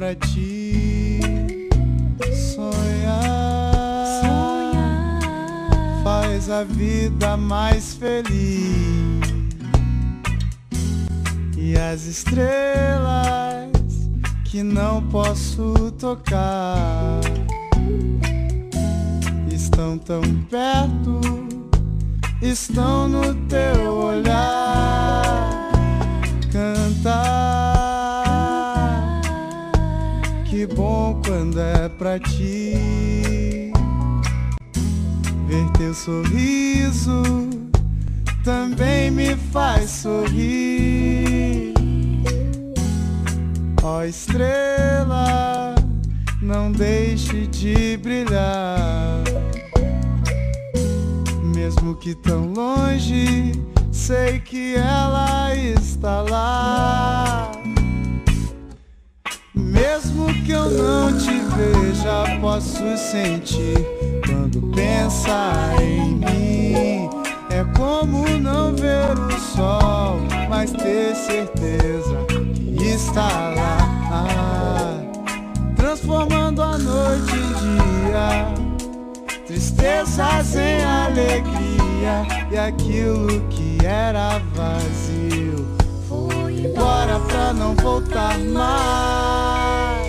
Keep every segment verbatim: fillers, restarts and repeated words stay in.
pra ti. Sonhar, sonhar faz a vida mais feliz. E as estrelas que não posso tocar estão tão perto, estão no teu olhar. Cantar, que bom quando é pra ti. Ver teu sorriso também me faz sorrir. Ó estrela, não deixe de brilhar. Mesmo que tão longe, sei que ela está lá. Mesmo que eu não te veja, posso sentir quando pensa em mim. É como não ver o sol, mas ter certeza que está lá, transformando a noite em dia, tristezas em alegria. E aquilo que era vazio foi embora pra não voltar mais.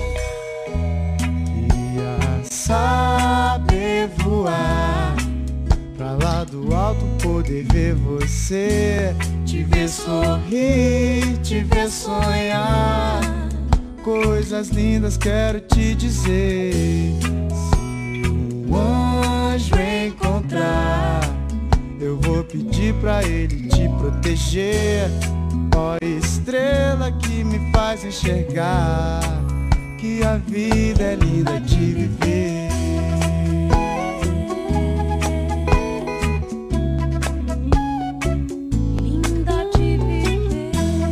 Queria saber voar pra lá do alto, poder ver você, te ver sorrir, te ver sonhar. Coisas lindas quero te dizer. Se um anjo encontrar, eu vou pedir pra ele te proteger. Ó estrela que me faz enxergar que a vida é linda de viver. linda de viver.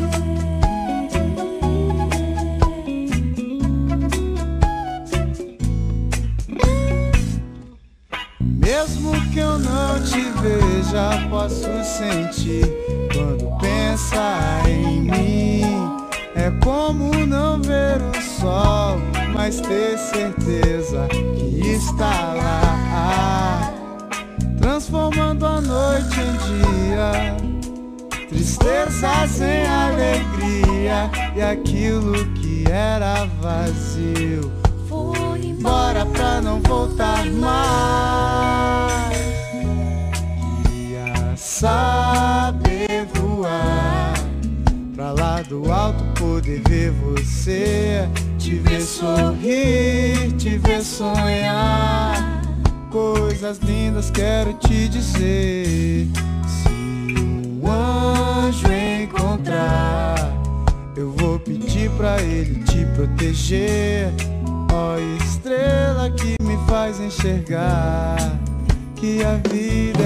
Mesmo que eu não te veja, posso sentir quando pensa em mim. É como não ver o sol, mas ter certeza que está lá, transformando a noite em dia, tristezas em alegria. E aquilo que era vazio Foi embora pra não voltar mais. Queria saber voar pra lá do alto, poder ver você, te ver sorrir, te ver sonhar. Coisas lindas quero te dizer. Se um anjo encontrar, eu vou pedir pra ele te proteger. Ó estrela que me faz enxergar que a vida